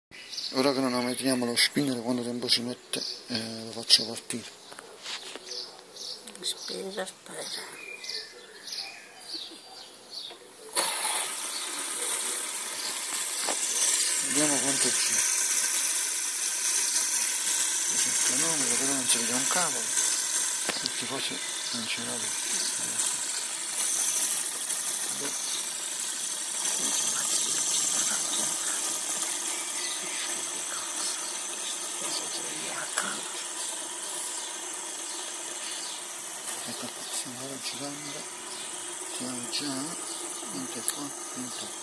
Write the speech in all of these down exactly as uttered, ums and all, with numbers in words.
Ora cronometriamo lo spinner, quanto tempo ci mette e lo faccio partire. Spera, spera. Vediamo quanto c'è. Il cronometro, però non si vede un cavolo, perché forse non ce l'ha. Ecco, stiamo ora girando, siamo già ventiquattro, ventotto.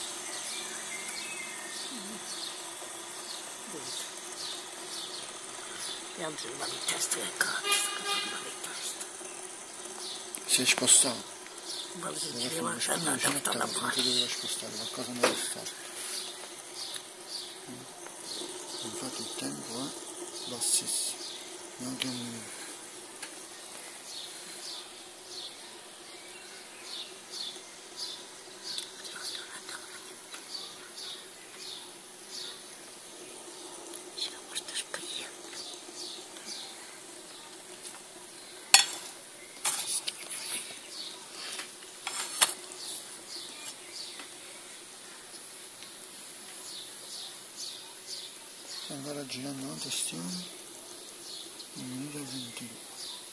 Abbiamo il mal in testa e cazzo, che mal in testa. Si è spostato. Ma si Deve deve fare uno spinner mangiare vicino a tutta te, la non si deve spostare, qualcosa non deve stare. Infatti il tempo è bassissimo, neanche un minuto. Stiamo ancora girando la testione, un minuto e ventidue.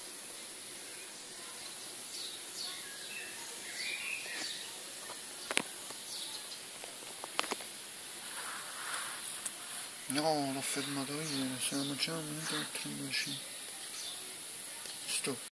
No, l'ho fermato io, siamo già a un minuto e trentacinque. Stop.